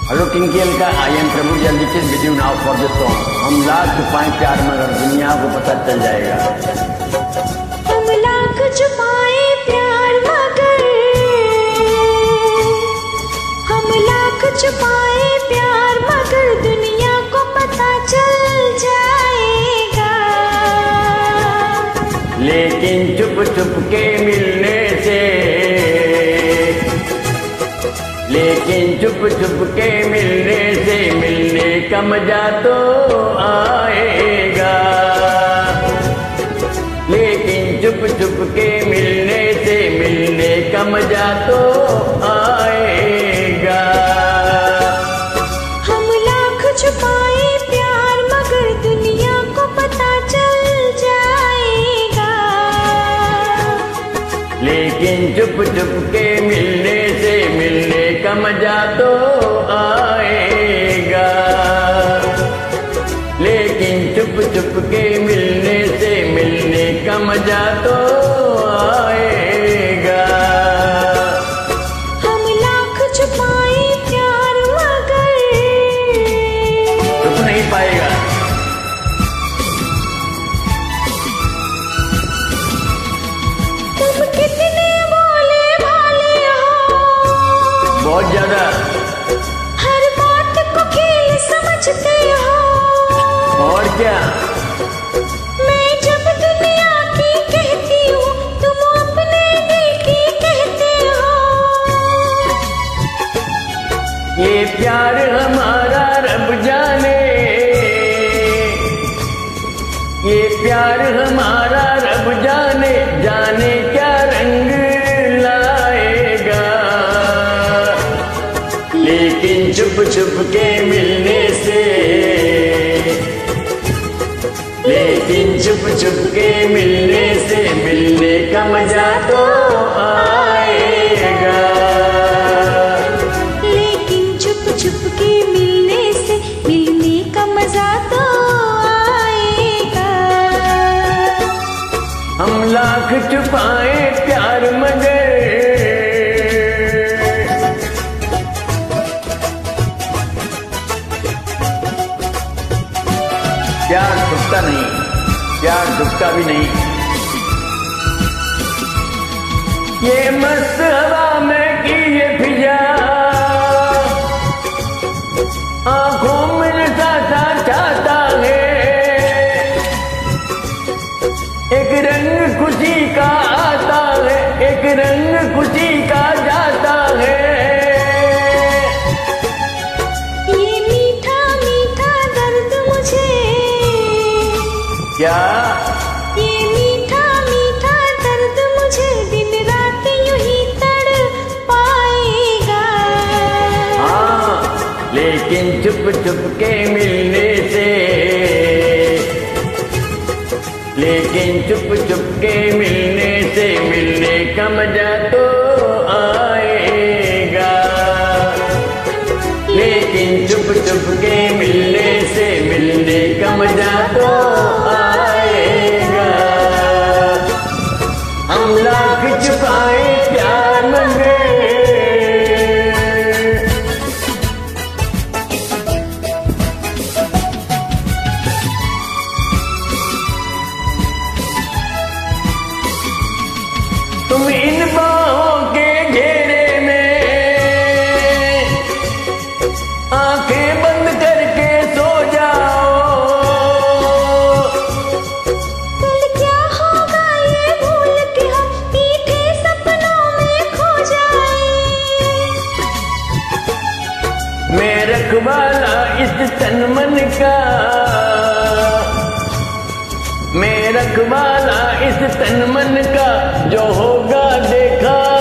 Hello किंकियल का I am Prabhu जल्दी से video now for the song. हम लाख छुपाएं प्यार मगर दुनिया को पता चल जाएगा। हम लाख छुपाए प्यार मगर, हम लाख छुपाए प्यार मगर दुनिया को पता चल जाएगा। लेकिन चुप चुप के मिलने से, लेकिन चुप चुप के मिलने से मिलने का मजा तो आएगा। लेकिन चुप चुप के मिलने से मिलने का मजा तो आएगा। हम लाख छुपाए प्यार मगर दुनिया को पता चल जाएगा। लेकिन चुप चुप के मिलने से मिलने का मजा तो आएगा। लेकिन चुप चुप के मिलने से मिलने का मजा तो आएगा। हम लाख छुपाए प्यार मगर, छुप नहीं पाएगा। तुम कितने भोले भाले हो, बहुत ज्यादा। हर बात को खेल समझते हो। और क्या, मैं जब दुनिया की कहती हूँ तुम अपने दिल की कहते हो। ये प्यार हमारा रब जाने, ये प्यार हमारा रब जाने, जाने क्या रंग लाएगा। लेकिन चुप चुप के मिलने से, लेकिन चुप चुप के मिलने से मिलने का मजा तो आएगा। लेकिन चुप चुप के मिलने से मिलने का मजा तो आएगा। हम लाख छुपाए प्यार मगर, प्यार छुपता नहीं, प्यार डूबता भी नहीं। ये मस्त हवा में की ये फिजा, आंखों में नशाता छाता है। एक रंग खुशी का आता है, एक रंग खुशी का जाता है। ये मीठा मीठा दर्द मुझे, क्या, ये मीठा मीठा दर्द मुझे दिन रात यूं ही तड़पाएगा। हाँ, लेकिन चुप चुप के मिलने से, लेकिन चुप चुप के मिलने से मिलने का मजा तो आएगा। लेकिन चुप चुप के मिलने से मिलने का मजा तो आएगा। हम लाख छुपाए प्यार मगर, तुम इन बाहों के घेरे में आंखें बंद करके सो जाओ। कल क्या होगा ये भूल के हम मीठे सपनों में खो जाए। मैं रखवाला इस तन मन का, मैं रखवाला इस तन मन का, जो होगा देखा